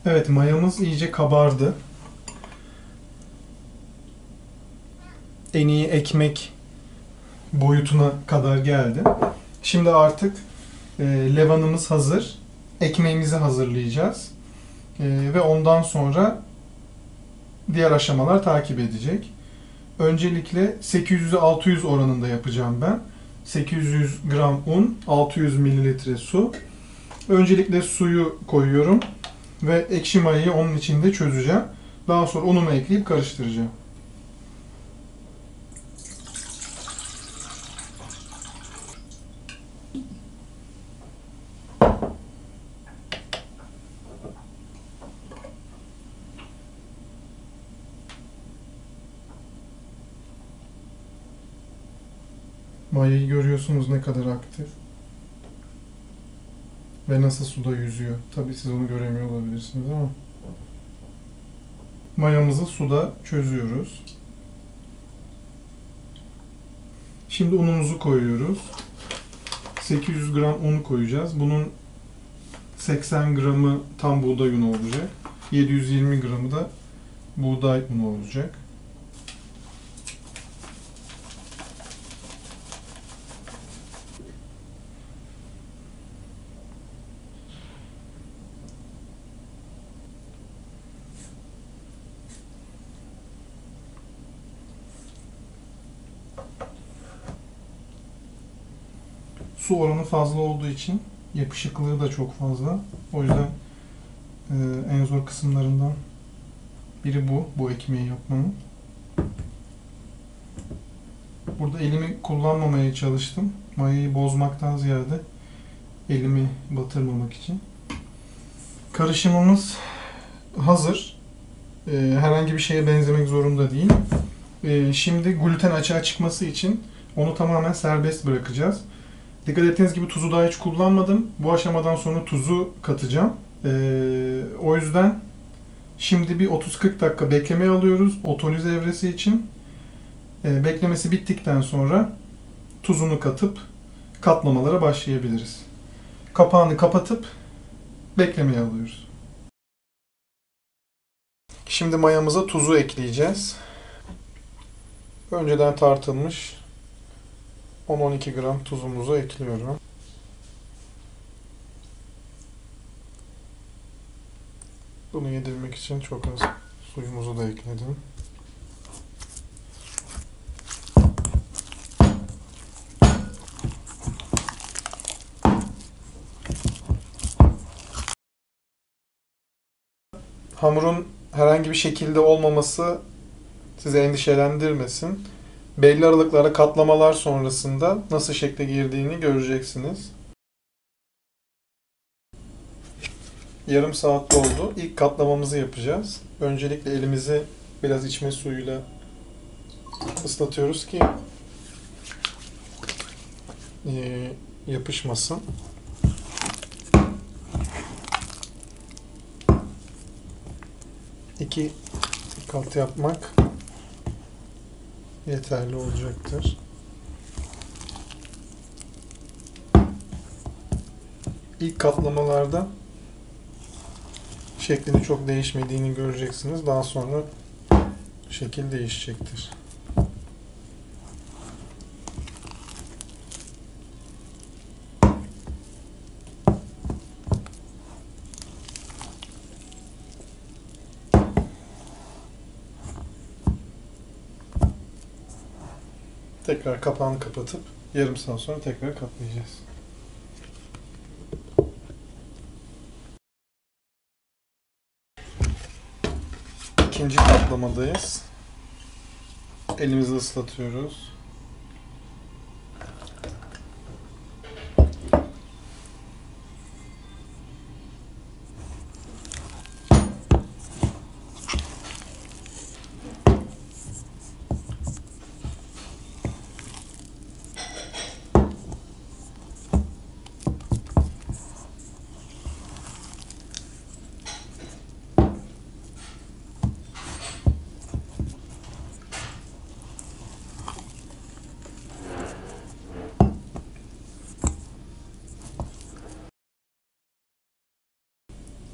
Evet, mayamız iyice kabardı. En iyi ekmek boyutuna kadar geldi. Şimdi artık levanımız hazır. Ekmeğimizi hazırlayacağız. Ve ondan sonra diğer aşamalar takip edecek. Öncelikle 800'e 600 oranında yapacağım ben. 800 gram un, 600 mililitre su. Öncelikle suyu koyuyorum ve ekşi mayayı onun içinde çözeceğim. Daha sonra unumu ekleyip karıştıracağım. Mayayı görüyorsunuz ne kadar aktif ve nasıl suda yüzüyor. Tabii siz onu göremiyor olabilirsiniz ama mayamızı suda çözüyoruz. Şimdi unumuzu koyuyoruz. 800 gram un koyacağız. Bunun 80 gramı tam buğday unu olacak. 720 gramı da buğday unu olacak. Su oranı fazla olduğu için yapışıklığı da çok fazla. O yüzden en zor kısımlarından biri bu ekmeği yapmanın. Burada elimi kullanmamaya çalıştım. Mayayı bozmaktan ziyade elimi batırmamak için. Karışımımız hazır. Herhangi bir şeye benzemek zorunda değil. Şimdi gluten açığa çıkması için onu tamamen serbest bırakacağız. Dikkat ettiğiniz gibi tuzu daha hiç kullanmadım. Bu aşamadan sonra tuzu katacağım. O yüzden şimdi bir 30-40 dakika beklemeye alıyoruz otoliz evresi için. Beklemesi bittikten sonra tuzunu katıp katlamalara başlayabiliriz. Kapağını kapatıp beklemeye alıyoruz. Şimdi mayamıza tuzu ekleyeceğiz. Önceden tartılmış 10-12 gram tuzumuzu ekliyorum. Bunu yedirmek için çok az suyumuzu da ekledim. Hamurun herhangi bir şekilde olmaması sizi endişelendirmesin. Belli aralıklara katlamalar sonrasında nasıl şekle girdiğini göreceksiniz. Yarım saat oldu. İlk katlamamızı yapacağız. Öncelikle elimizi biraz içme suyuyla ıslatıyoruz ki yapışmasın. İki kat yapmak yeterli olacaktır. İlk katlamalarda şeklinin çok değişmediğini göreceksiniz. Daha sonra şekil değişecektir. Tekrar kapağını kapatıp yarım saat sonra tekrar katlayacağız. İkinci katlamadayız. Elimizi ıslatıyoruz.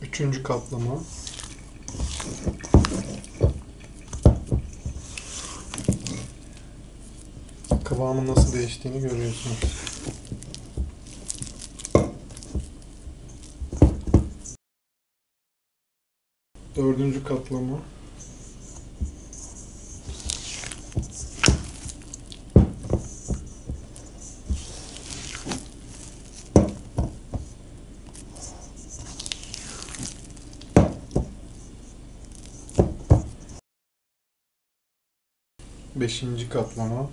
Üçüncü katlama. Kıvamın nasıl değiştiğini görüyorsunuz. Dördüncü katlama. Beşinci katlama.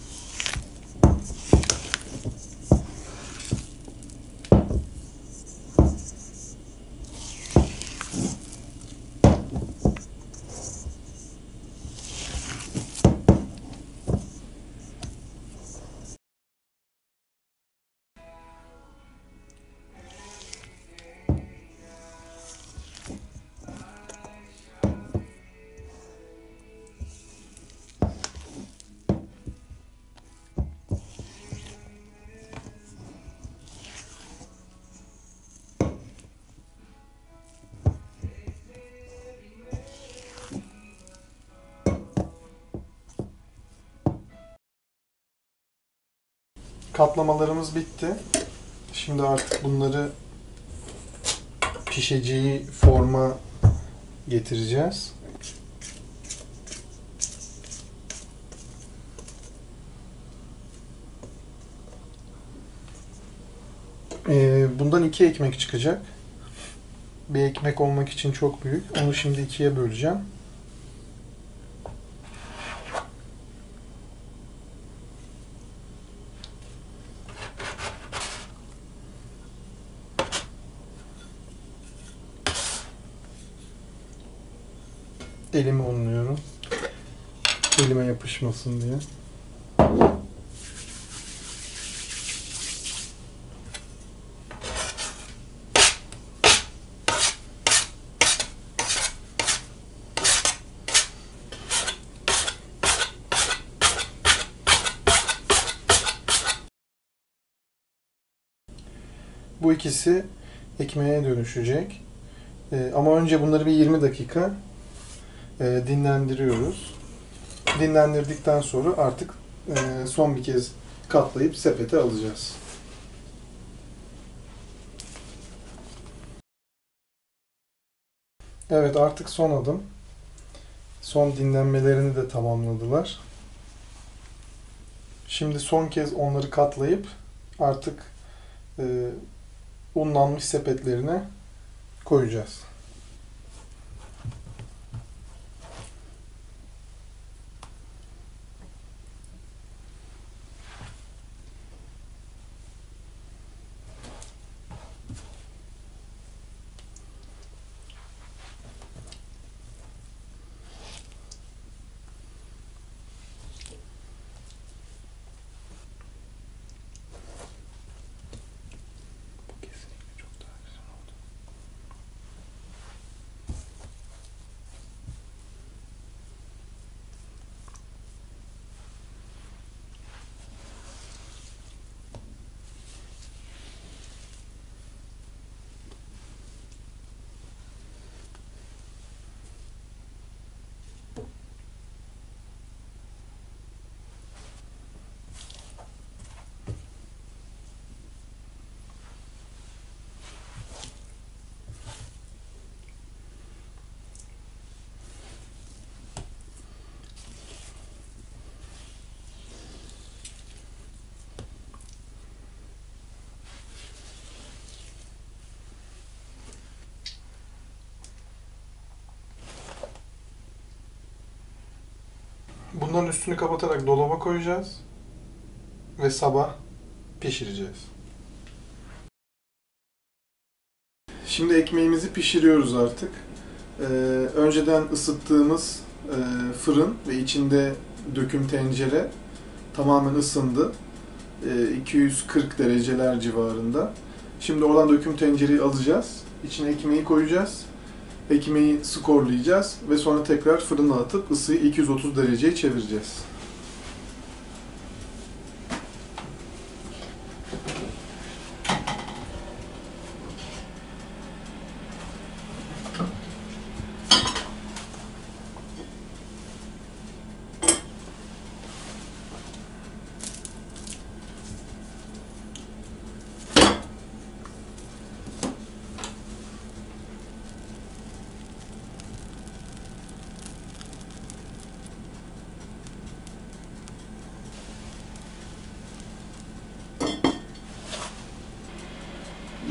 Katlamalarımız bitti. Şimdi artık bunları pişeceği forma getireceğiz. Bundan 2 ekmek çıkacak. Bir ekmek olmak için çok büyük. Onu şimdi 2'ye böleceğim. Elimi unluyorum. Elime yapışmasın diye. Bu ikisi ekmeğe dönüşecek. Ama önce bunları bir 20 dakika dinlendiriyoruz. Dinlendirdikten sonra artık son bir kez katlayıp sepete alacağız. Evet, artık son adım. Son dinlenmelerini de tamamladılar. Şimdi son kez onları katlayıp artık unlanmış sepetlerine koyacağız. Bunların üstünü kapatarak dolaba koyacağız ve sabah pişireceğiz. Şimdi ekmeğimizi pişiriyoruz artık. Önceden ısıttığımız fırın ve içinde döküm tencere tamamen ısındı. 240 dereceler civarında. Şimdi oradan döküm tencereyi alacağız. İçine ekmeği koyacağız. Ekmeği skorlayacağız ve sonra tekrar fırına atıp ısıyı 230 dereceye çevireceğiz.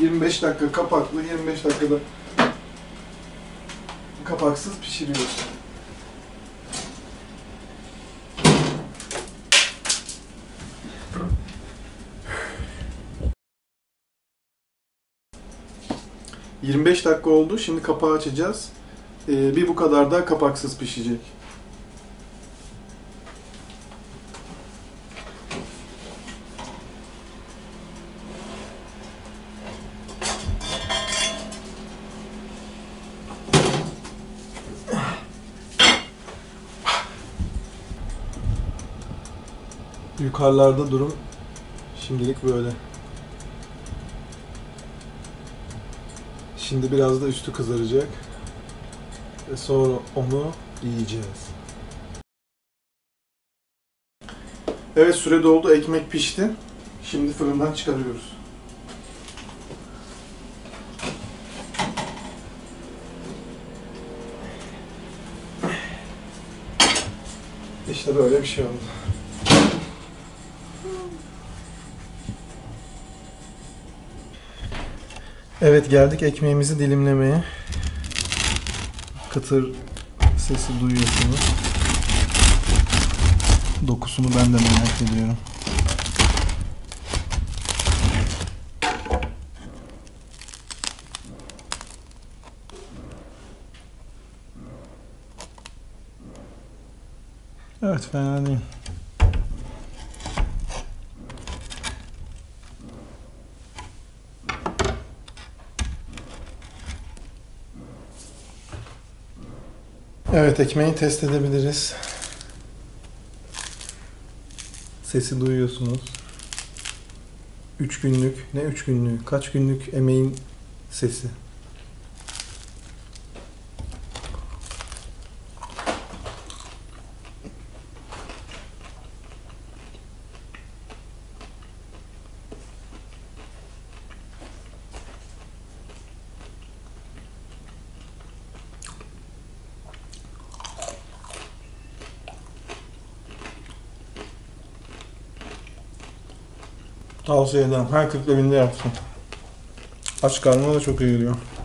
25 dakika kapaklı, 25 dakikada kapaksız pişiriyoruz. ...25 dakika oldu. Şimdi kapağı açacağız. Bir bu kadar da kapaksız pişecek. Yukarılarda durum şimdilik böyle. Şimdi biraz da üstü kızaracak. Ve sonra onu yiyeceğiz. Evet, süre doldu. Ekmek pişti. Şimdi fırından çıkarıyoruz. İşte böyle bir şey oldu. Evet, geldik ekmeğimizi dilimlemeye. Kıtır sesi duyuyorsunuz. Dokusunu ben de merak ediyorum. Evet, fena değil. Evet, ekmeği test edebiliriz. Sesi duyuyorsunuz. 3 günlük, ne 3 günlük, kaç günlük emeğin sesi. Tavsiye ederim. Her 40 evinde yapsın. Aç karnına da çok iyi geliyor.